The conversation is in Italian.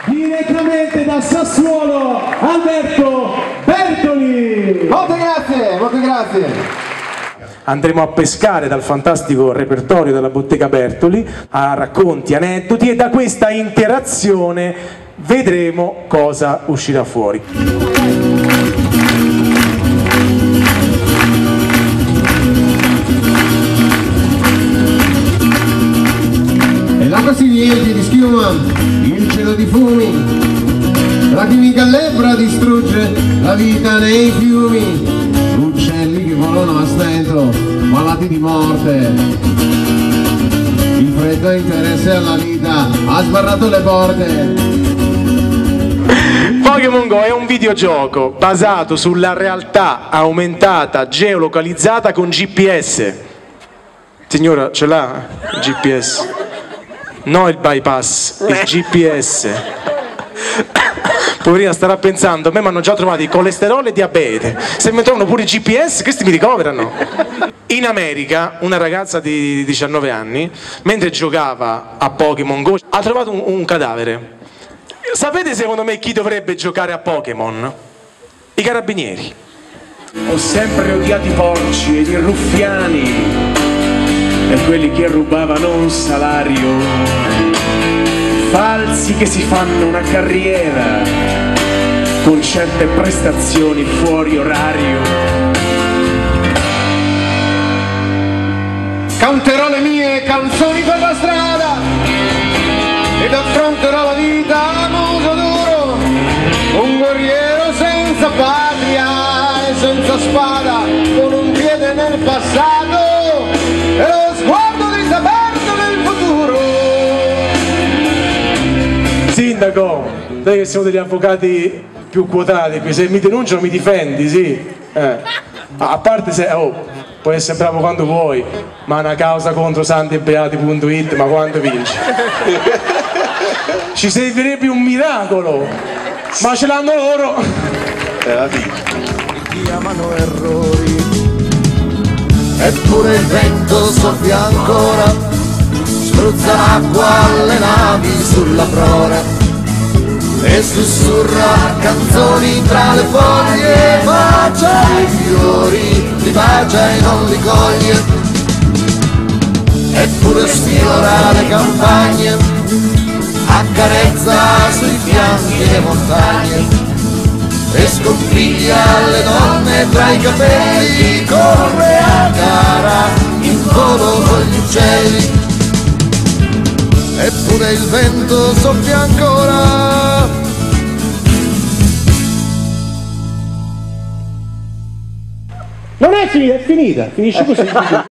direttamente da Sassuolo, Alberto Bertoli. Molte grazie, molte grazie. Andremo a pescare dal fantastico repertorio della Bottega Bertoli a racconti, aneddoti, e da questa interazione vedremo cosa uscirà fuori. E l'acqua si riempie di schiuma, il cielo di fumi, la chimica lebbra distrugge la vita nei fiumi. Uccelli che volano a stento, malati di morte. Il freddo interesse alla vita ha sbarrato le porte. Pokémon Go è un videogioco basato sulla realtà aumentata geolocalizzata con GPS. Signora, ce l'ha il GPS? No, il bypass, il GPS. Poverina starà pensando, a me mi hanno già trovato il colesterolo e diabete, se mi trovano pure il GPS questi mi ricoverano. In America una ragazza di 19 anni, mentre giocava a Pokémon Go, ha trovato un cadavere. Sapete secondo me chi dovrebbe giocare a Pokémon? I carabinieri. Ho sempre odiato i porci ed i ruffiani e quelli che rubavano un salario. Falsi che si fanno una carriera con certe prestazioni fuori orario. Canterò le mie canzoni per la strada ed affronterò la vita a muso duro, un guerriero senza patria e senza spada, con un piede nel passato e lo sguardo disaperto nel futuro. Sindaco, sai che siamo degli avvocati più quotati qui, se mi denunciano mi difendi, sì. A parte se, puoi essere bravo quando vuoi, ma una causa contro santibeati.it, ma quando vinci? Ci servirebbe un miracolo, ma ce l'hanno loro. La Ti chiamano errori, eppure il vento soffia ancora, spruzza l'acqua alle navi sulla prora e sussurra canzoni tra le foglie, bacia i fiori, li bacia e non li coglie, eppure sfiora le campagne, accarezza sui fianchi le montagne e sconfiglia le donne tra i capelli, corre a gara in volo con gli uccelli, eppure il vento soffia ancora. Non è finita, è finita, finisce così.